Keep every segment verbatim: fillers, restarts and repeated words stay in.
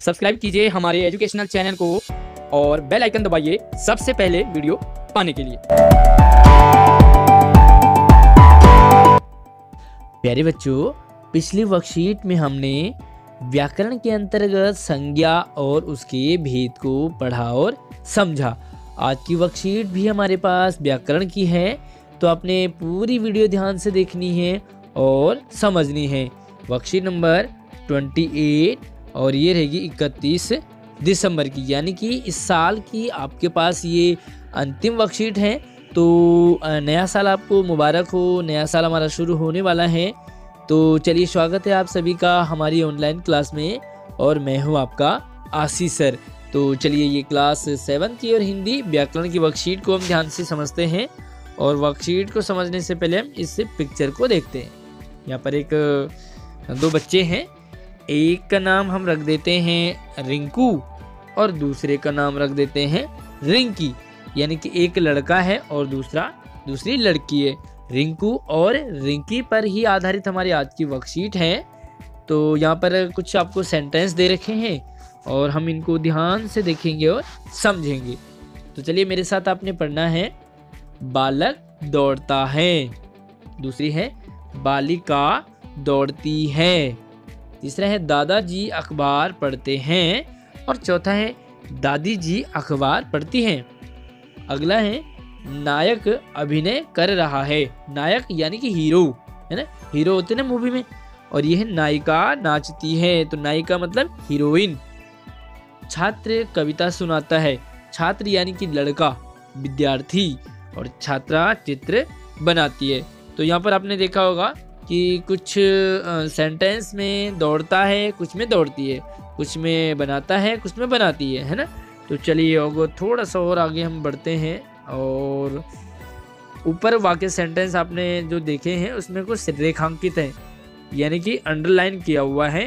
Subscribe कीजिए हमारे educational channel को और बेल आइकन दबाइए सबसे पहले वीडियो पाने के लिए। प्यारे बच्चों, पिछली वर्कशीट में हमने व्याकरण के अंतर्गत संज्ञा और उसके भेद को पढ़ा और समझा। आज की वर्कशीट भी हमारे पास व्याकरण की है, तो आपने पूरी वीडियो ध्यान से देखनी है और समझनी है। वर्कशीट नंबर अट्ठाईस और ये रहेगी इकतीस दिसंबर की, यानी कि इस साल की आपके पास ये अंतिम वर्कशीट है। तो नया साल आपको मुबारक हो, नया साल हमारा शुरू होने वाला है। तो चलिए, स्वागत है आप सभी का हमारी ऑनलाइन क्लास में और मैं हूँ आपका आशीष सर। तो चलिए, ये क्लास सेवन की और हिंदी व्याकरण की वर्कशीट को हम ध्यान से समझते हैं। और वर्कशीट को समझने से पहले हम इस पिक्चर को देखते हैं। यहाँ पर एक दो बच्चे हैं, एक का नाम हम रख देते हैं रिंकू और दूसरे का नाम रख देते हैं रिंकी, यानी कि एक लड़का है और दूसरा दूसरी लड़की है। रिंकू और रिंकी पर ही आधारित हमारी आज की वर्कशीट है। तो यहाँ पर कुछ आपको सेंटेंस दे रखे हैं और हम इनको ध्यान से देखेंगे और समझेंगे। तो चलिए, मेरे साथ आपने पढ़ना है, बालक दौड़ता है। दूसरी है, बालिका दौड़ती है। तीसरा है, दादाजी अखबार पढ़ते हैं। और चौथा है, दादी जी अखबार पढ़ती हैं। अगला है, नायक अभिनय कर रहा है। नायक यानी कि हीरो, है ना, हीरो होते हैं ना मूवी में। और यह है, नायिका नाचती है। तो नायिका मतलब हीरोइन। छात्र कविता सुनाता है। छात्र यानी कि लड़का, विद्यार्थी। और छात्रा चित्र बनाती है। तो यहाँ पर आपने देखा होगा कि कुछ सेंटेंस में दौड़ता है, कुछ में दौड़ती है, कुछ में बनाता है, कुछ में बनाती है, है ना। तो चलिए, और थोड़ा सा और आगे हम बढ़ते हैं। और ऊपर वाक्य सेंटेंस आपने जो देखे हैं उसमें कुछ रेखांकित है, यानी कि अंडरलाइन किया हुआ है।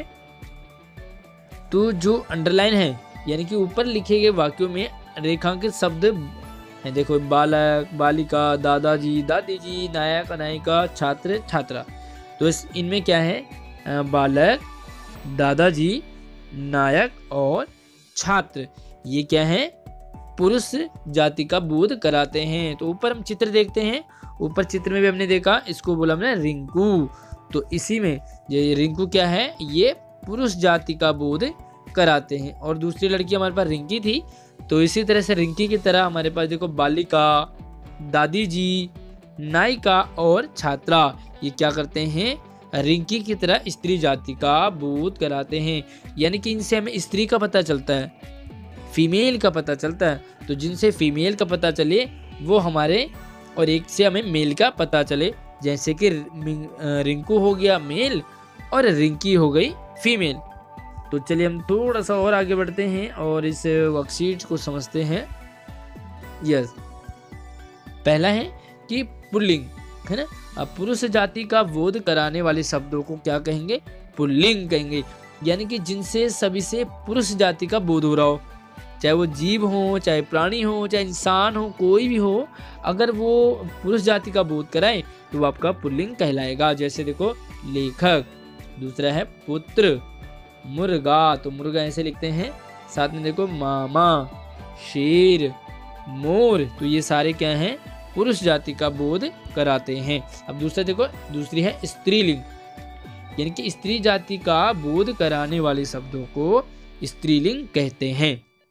तो जो अंडरलाइन है यानी कि ऊपर लिखे गए वाक्यों में रेखांकित शब्द है। देखो, बालक, बालिका, दादाजी, दादी जी, नायक, नायिका, छात्र, छात्रा। तो इस इनमें क्या है, बालक, दादाजी, नायक और छात्र, ये क्या है, पुरुष जाति का बोध कराते हैं। तो ऊपर हम चित्र देखते हैं। ऊपर चित्र में भी हमने देखा, इसको बोला हमने रिंकू। तो इसी में ये रिंकू क्या है, ये पुरुष जाति का बोध कराते हैं। और दूसरी लड़की हमारे पास रिंकी थी। तो इसी तरह से रिंकी की तरह हमारे पास देखो, बालिका, दादी जी, नायिका और छात्रा, ये क्या करते हैं, रिंकी की तरह स्त्री जाति का बोध कराते हैं। यानी कि इनसे हमें स्त्री का पता चलता है, फीमेल का पता चलता है। तो जिनसे फीमेल का पता चले वो हमारे, और एक से हमें मेल का पता चले। जैसे कि रिंकू हो गया मेल और रिंकी हो गई फीमेल। तो चलिए, हम थोड़ा सा और आगे बढ़ते हैं और इस वर्कशीट को समझते हैं। यस, पहला है कि पुल्लिंग, है ना। अब पुरुष जाति का बोध कराने वाले शब्दों को क्या कहेंगे, पुल्लिंग कहेंगे। यानी कि जिनसे सभी से पुरुष जाति का बोध हो रहा हो, चाहे वो जीव हो, चाहे प्राणी हो, चाहे इंसान हो, कोई भी हो, अगर वो पुरुष जाति का बोध कराए तो वो आपका पुल्लिंग कहलाएगा। जैसे देखो, लेखक। दूसरा है पुत्र, मुर्गा, तो मुर्गा ऐसे लिखते हैं। साथ में देखो, मामा, शेर, मोर, तो ये सारे क्या हैं, पुरुष जाति का बोध कराते हैं। अब दूसरा देखो, दूसरी है स्त्रीलिंग, यानी कि स्त्री जाति का बोध कराने वाले शब्दों को स्त्रीलिंग कहते हैं।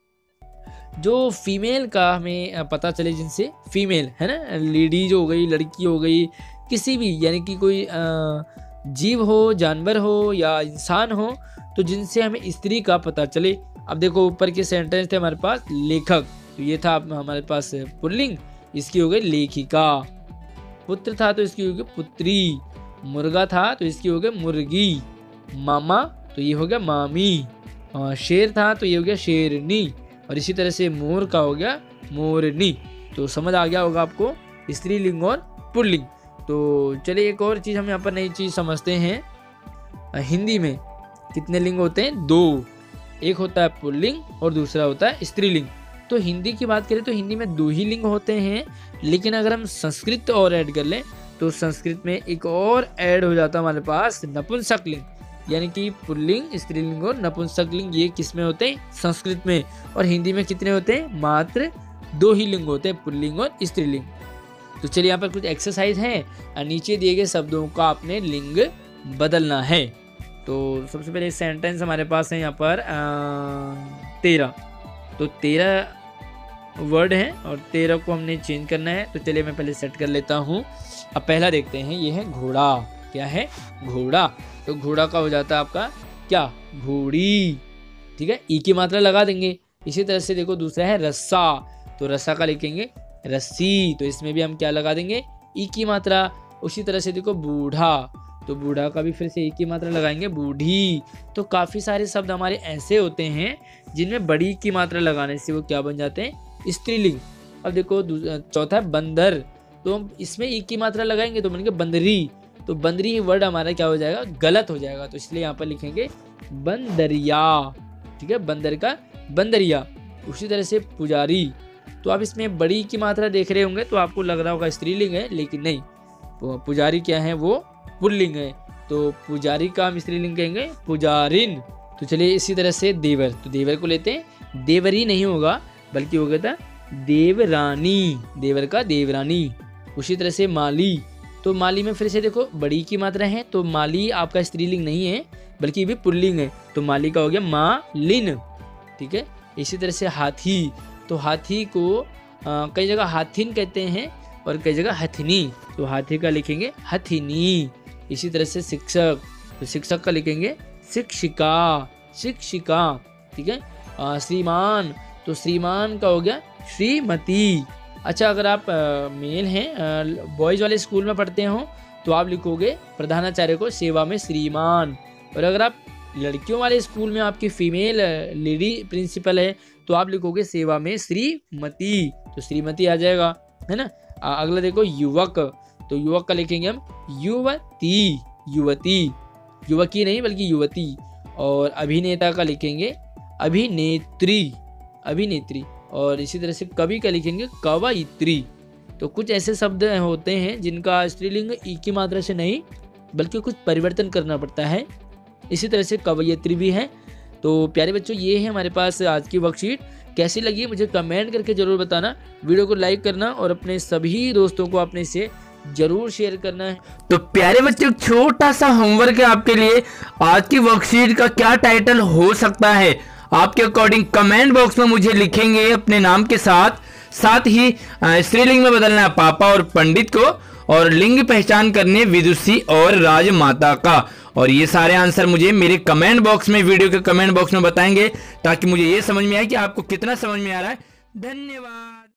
जो फीमेल का हमें पता चले, जिनसे फीमेल, है ना, लेडीज हो गई, लड़की हो गई, किसी भी, यानी कि कोई जीव हो, जानवर हो या इंसान हो, तो जिनसे हमें स्त्री का पता चले। अब देखो, ऊपर के सेंटेंस थे हमारे पास, लेखक, तो ये था हमारे पास पुल्लिंग, इसकी हो गई लेखिका। पुत्र था तो इसकी हो गई पुत्री। मुर्गा था तो इसकी हो गई मुर्गी। मामा तो ये हो गया मामी। शेर था तो ये हो गया शेरनी। और इसी तरह से मोर का हो गया मोरनी। तो समझ आ गया होगा आपको स्त्रीलिंग और पुल्लिंग। तो चलिए, एक और चीज़ हम यहाँ पर नई चीज़ समझते हैं। हिंदी में कितने लिंग होते हैं, दो। एक होता है पुल्लिंग और दूसरा होता है स्त्रीलिंग। तो हिंदी की बात करें तो हिंदी में दो ही लिंग होते हैं। लेकिन अगर हम संस्कृत और ऐड कर लें तो संस्कृत में एक और ऐड हो जाता है हमारे पास, नपुंसक लिंग। यानी कि पुल्लिंग, स्त्रीलिंग और नपुंसकलिंग ये किस में होते हैं? संस्कृत में। और हिंदी में कितने होते हैं? मात्र दो ही लिंग होते हैं, पुल्लिंग और स्त्रीलिंग। तो चलिए यहाँ पर कुछ एक्सरसाइज हैं और नीचे दिए गए शब्दों का आपने लिंग बदलना है। तो सबसे पहले सेंटेंस हमारे पास है यहाँ पर तेरह, तो तेरह वर्ड हैं और तेरह को हमने चेंज करना है। तो चलिए मैं पहले सेट कर लेता हूँ। अब पहला देखते हैं, ये है घोड़ा। क्या है? घोड़ा। तो घोड़ा का हो जाता है आपका क्या? घोड़ी। ठीक है, ई की मात्रा लगा देंगे। इसी तरह से देखो दूसरा है रस्सा, तो रस्सा का लिखेंगे रस्सी, तो इसमें भी हम क्या लगा देंगे? ई की मात्रा। उसी तरह से देखो बूढ़ा, तो बूढ़ा का भी फिर से एक ही मात्रा लगाएंगे, बूढ़ी। तो काफ़ी सारे शब्द हमारे ऐसे होते हैं जिनमें बड़ी की मात्रा लगाने से वो क्या बन जाते हैं? स्त्रीलिंग। अब देखो चौथा है बंदर, तो हम इसमें एक की मात्रा लगाएंगे तो बनेंगे बंदरी। तो बंदरी वर्ड हमारा क्या हो जाएगा? गलत हो जाएगा। तो इसलिए यहाँ पर लिखेंगे बंदरिया। ठीक है, बंदर का बंदरिया। उसी तरह से पुजारी, तो आप इसमें बड़ी की मात्रा देख रहे होंगे तो आपको लग रहा होगा स्त्रीलिंग है, लेकिन नहीं, पुजारी क्या है? वो पुल्लिंग है। तो पुजारी का हम स्त्रीलिंग कहेंगे पुजारिन। तो चलिए इसी तरह से देवर, तो देवर को लेते हैं, देवरी नहीं होगा बल्कि होगा था देवरानी, देवर का देवरानी। उसी तरह से माली, तो माली में फिर से देखो बड़ी की मात्रा है, तो माली आपका स्त्रीलिंग नहीं है बल्कि ये भी पुल्लिंग है, तो माली का हो गया मालिन। ठीक है, इसी तरह से हाथी, तो हाथी को आ, कई जगह हाथिन कहते हैं और कई जगह हथिनी, तो हाथी का लिखेंगे हथिनी। इसी तरह से शिक्षक, तो शिक्षक का लिखेंगे शिक्षिका, शिक्षिका। ठीक है, आ, श्रीमान, तो श्रीमान का हो गया श्रीमती। अच्छा, अगर आप आ, मेल हैं, बॉयज़ वाले स्कूल में पढ़ते हो तो आप लिखोगे प्रधानाचार्य को सेवा में श्रीमान। और अगर आप लड़कियों वाले स्कूल में आपकी फीमेल लेडी प्रिंसिपल है तो आप लिखोगे सेवा में श्रीमती, तो श्रीमती आ जाएगा, है ना। आ, अगला देखो युवक, तो युवक का लिखेंगे हम युवती, युवती, युवकी नहीं बल्कि युवती। और अभिनेता का लिखेंगे अभिनेत्री, अभिनेत्री। और इसी तरह से कवि का लिखेंगे कवयित्री। तो कुछ ऐसे शब्द होते हैं जिनका स्त्रीलिंग ई की मात्रा से नहीं बल्कि कुछ परिवर्तन करना पड़ता है। इसी तरह से कवयित्री भी है। तो प्यारे बच्चों, ये है हमारे पास आज की वर्कशीट। कैसी लगी मुझे कमेंट करके जरूर बताना, वीडियो को लाइक करना और अपने सभी दोस्तों को अपने से जरूर शेयर करना है। तो प्यारे बच्चों, छोटा सा होमवर्क है आपके लिए। आज की वर्कशीट का क्या टाइटल हो सकता है आपके अकॉर्डिंग कमेंट बॉक्स में मुझे लिखेंगे अपने नाम के साथ। साथ ही स्त्रीलिंग में बदलना है पापा और पंडित को, और लिंग पहचान करने विदुषी और राजमाता का। और ये सारे आंसर मुझे मेरे कमेंट बॉक्स में, वीडियो के कमेंट बॉक्स में बताएंगे ताकि मुझे ये समझ में आए कि आपको कितना समझ में आ रहा है। धन्यवाद।